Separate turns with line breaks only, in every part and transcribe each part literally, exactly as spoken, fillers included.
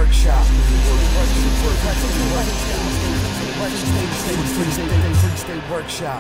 Workshop. FREEstate Workshop.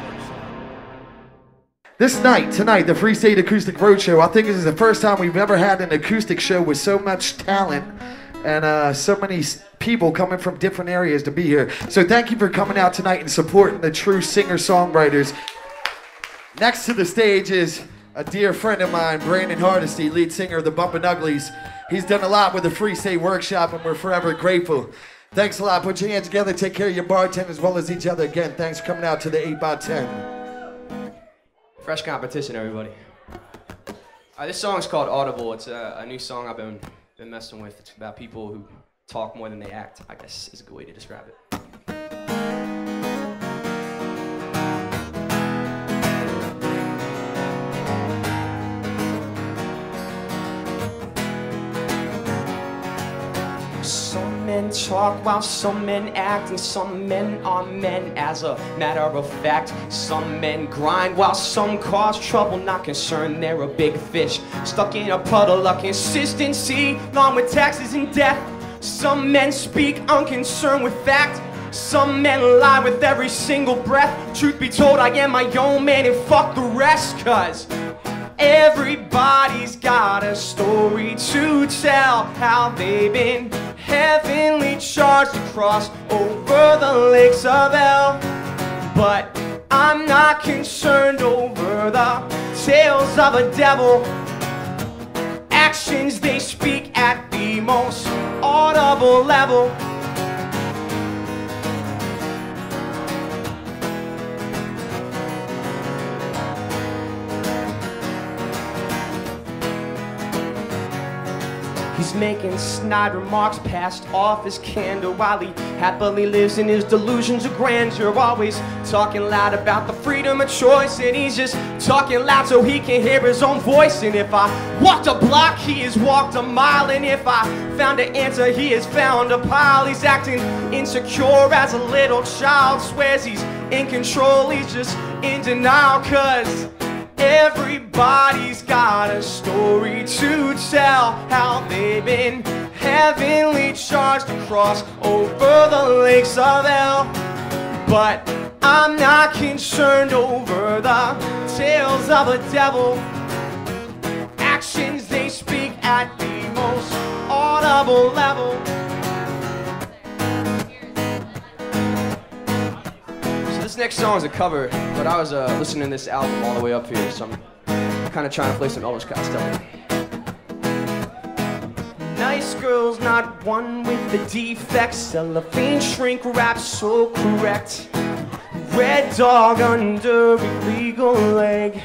This night, tonight, the FREEstate Acoustic Roadshow, I think this is the first time we've ever had an acoustic show with so much talent and uh, so many people coming from different areas to be here. So thank you for coming out tonight and supporting the true singer-songwriters. Next to the stage is a dear friend of mine, Brandon Hardesty, lead singer of the Bumpin Uglies. He's done a lot with the FREEstate Workshop, and we're forever grateful. Thanks a lot. Put your hands together. Take care of your bartenders as well as each other. Again, thanks for coming out to the eight by ten.
Fresh competition, everybody. Uh, this song's called Audible. It's a, a new song I've been, been messing with. It's about people who talk more than they act, I guess is a good way to describe it. Some men talk while some men act, and some men are men as a matter of fact. Some men grind while some cause trouble, not concerned they're a big fish stuck in a puddle of consistency, along with taxes and death. Some men speak unconcerned with fact. Some men lie with every single breath. Truth be told, I am my own man and fuck the rest, cause everybody's got a story to tell, how they've been heavenly charged to cross over the lakes of hell. But I'm not concerned over the tales of a devil. Actions they speak at the most audible level. He's making snide remarks past off his candor while he happily lives in his delusions of grandeur. Always talking loud about the freedom of choice, and he's just talking loud so he can hear his own voice. And if I walked a block, he has walked a mile, and if I found an answer, he has found a pile. He's acting insecure as a little child, swears he's in control, he's just in denial, cause everybody's got a story to tell, how they've been heavenly charged to cross over the lakes of hell. But I'm not concerned over the tales of a devil. Actions they speak at the most audible level. This next song is a cover, but I was uh, listening to this album all the way up here, so I'm kind of trying to play some Elvis Costello. Nice girls, not one with the defects. Cellophane shrink wrap so correct. Red dog under illegal leg.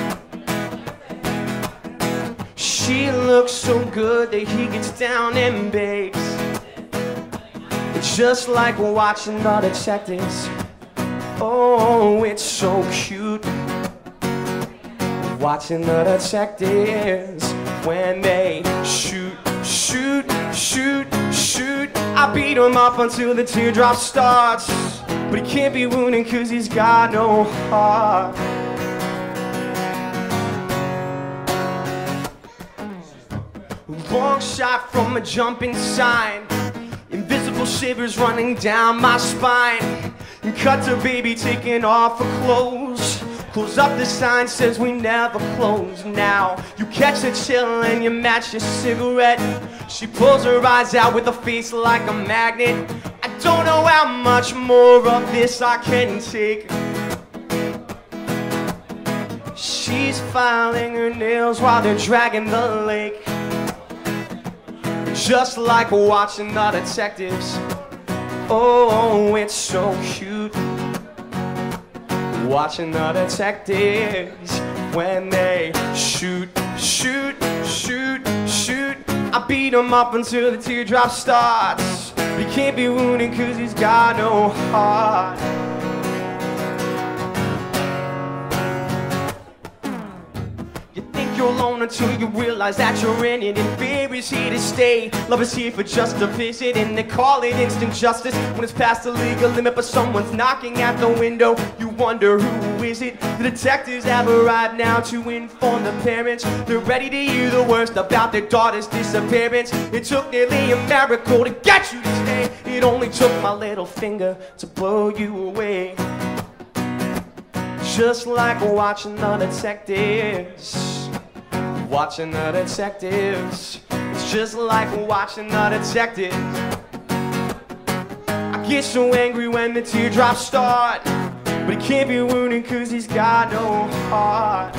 She looks so good that he gets down and begs. It's just like watching the detectives. Oh, it's so cute watching the detectives when they shoot, shoot, shoot, shoot. I beat him up until the teardrop starts, but he can't be wounded cause he's got no heart. Long shot from a jumping sign, invisible shivers running down my spine. Cut to baby taking off her clothes. Close up, the sign says we never close. Now you catch a chill and you match your cigarette. She pulls her eyes out with a face like a magnet. I don't know how much more of this I can take. She's filing her nails while they're dragging the lake. Just like watching the detectives. Oh, it's so cute watching the detectives when they shoot, shoot, shoot, shoot. I beat him up until the teardrop starts. He can't be wounded cause he's got no heart. You think you're you're alone until you realize that you're in it. And fear is here to stay, love is here for just a visit. And they call it instant justice when it's past the legal limit, but someone's knocking at the window. You wonder who is it? The detectives have arrived now to inform the parents. They're ready to hear the worst about their daughter's disappearance. It took nearly a miracle to get you to stay. It only took my little finger to blow you away. Just like watching the detectives, watching the detectives. It's just like watching the detectives. I get so angry when the teardrops start, but he can't be wounded cause he's got no heart.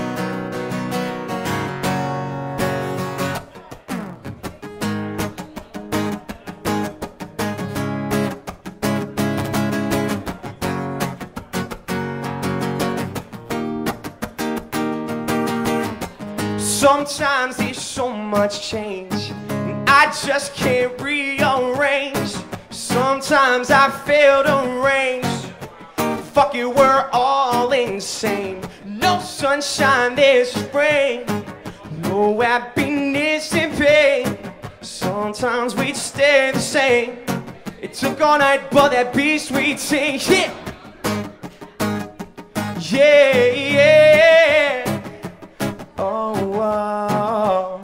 Sometimes there's so much change, and I just can't rearrange. Sometimes I fail to arrange. Fuck it, we're all insane. No sunshine, there's spring. No happiness in pain. Sometimes we stay the same. It took all night, but that beast we take. Yeah, yeah, yeah. Oh, oh,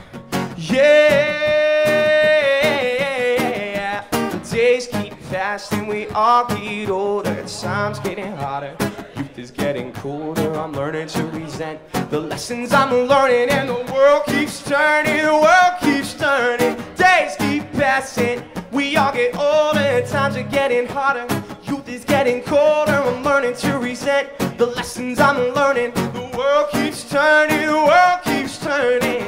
yeah. The days keep passing, we all get older. Time's getting harder, youth is getting colder. I'm learning to resent the lessons I'm learning. And the world keeps turning, the world keeps turning. Days keep passing, we all get older. Times are getting harder, youth is getting colder. I'm learning to resent the lessons I'm learning. The world keeps turning, the world keeps turning.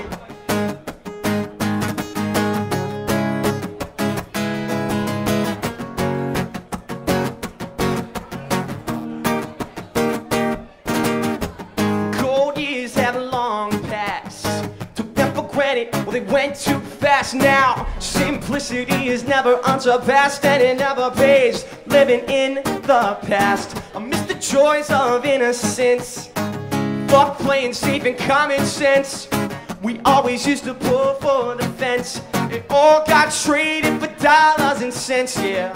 Cold years have long passed, took them for granted, well they went too fast. Now simplicity is never unsurpassed, and it never pays living in the past. I miss the joys of innocence. Fuck playing safe and common sense. We always used to pull for the fence. It all got traded for dollars and cents, yeah.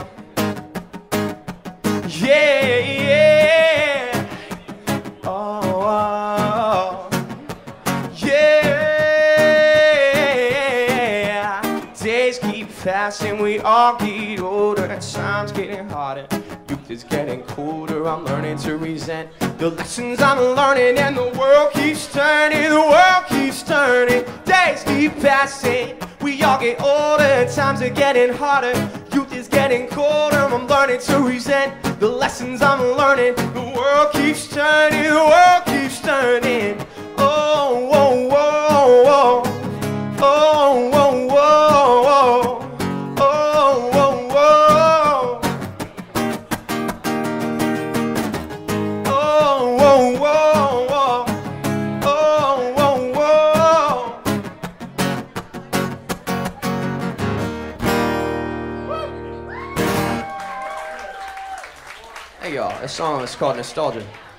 Yeah, yeah. Oh, oh, yeah. Days keep passing, we all get older. Time's getting harder, youth is getting colder. I'm learning to resent the lessons I'm learning. And the world keeps turning, the world keeps turning. Days keep passing, we all get older. Times are getting harder, youth is getting colder. I'm learning to resent the lessons I'm learning. The world keeps turning, the world keeps turning. Oh, whoa, whoa, whoa. Oh, whoa, whoa, whoa. Oh, whoa, whoa. Oh, whoa, whoa, whoa. Oh, whoa, whoa. Hey y'all, this song is called Nostalgia.